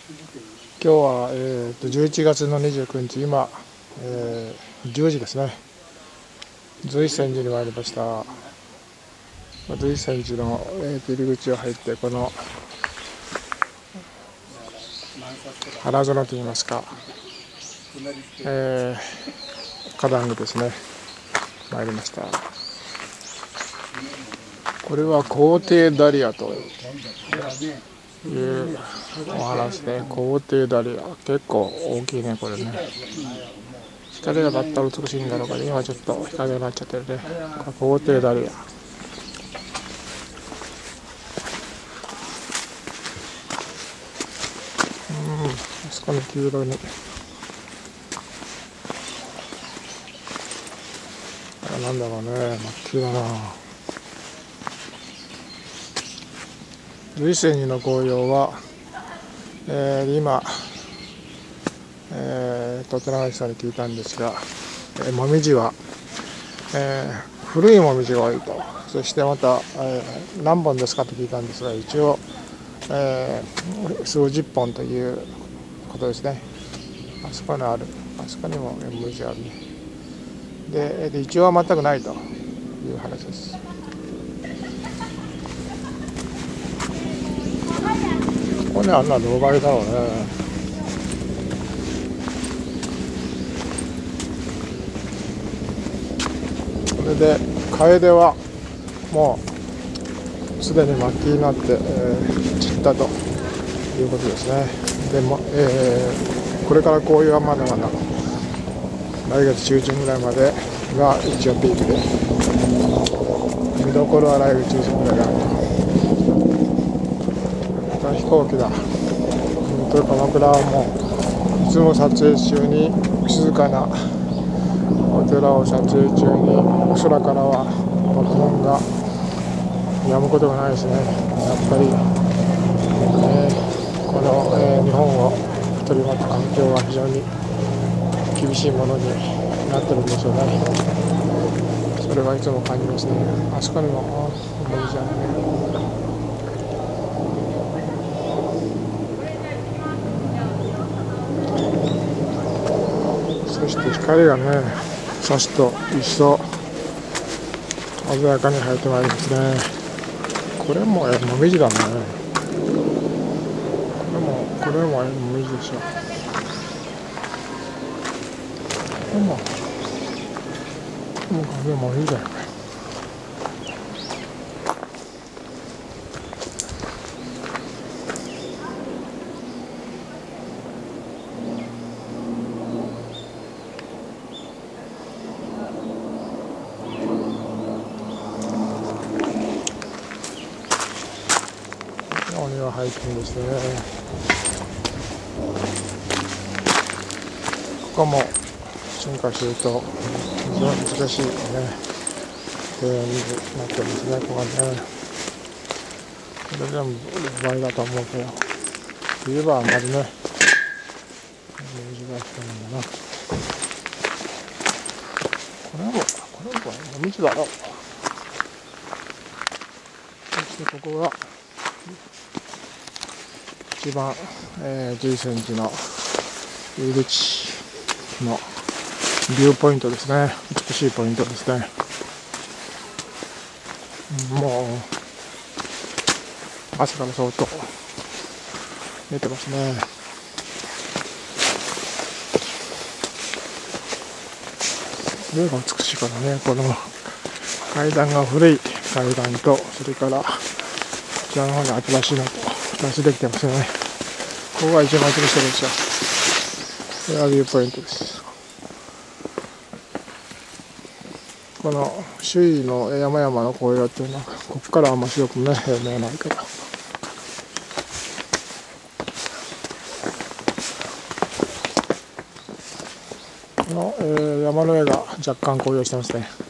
今日は、11月の29日、今、10時ですね。随泉寺に参りました。随泉寺の、入り口を入って、この花園といいますか、花壇にですね、参りました。これは皇帝ダリアというお話で、皇帝ダリア、結構大きいね、これね。光が当たったら美しいんだろうから、今ちょっと日陰になっちゃってるね。皇帝ダリア。あそこの黄色に。なんだろうね、真っ黄だな。随泉寺の紅葉は、今、立永さんに聞いたんですが、もみじは、古いもみじが多いと。そしてまた、何本ですかと聞いたんですが、一応、数十本ということですね。あそこにある。あそこにももみじあるね。で、一応は全くないという話です。ここにあんなどうがいだろうね。それで楓はもうすでに末期になって、散ったということですね。でも、これから紅葉はまだまだ来月中旬ぐらいまでが一応ピークで、見どころは来月中旬ぐらいがあると。また飛行機だ。鎌倉はもういつも撮影中に静かなお寺を撮影中に空からは爆音が止むことがないですね。やっぱり、この、日本を取り巻く環境は非常に厳しいものになってるんでしょうね。それはいつも感じますね。あそこにももみじあるね。そして光がね、差すと一層鮮やかに映えてまいりますね。これももみじだね。これももみじでしょ。これももみじだよね。お庭ハイキングですね。ここも進化すると非常に難しいね、庭園になってますね。ここはね、これ全部倍だと思うけど、冬はあんまりね、水が来てるんだな。これももみじだろう。そしてここが一番、随泉寺の入り口のビューポイントですね。美しいポイントですね。もう朝から相当出てますね。これが美しいからね。この階段が古い階段と、それからこちらの方に新しいのと2つできてますよね。ここが一番美しいですよ。これはビューポイントです。この周囲の山々の紅葉っていうのは、ここからはあんまりよくね、見えないから。この、山の上が若干紅葉してますね。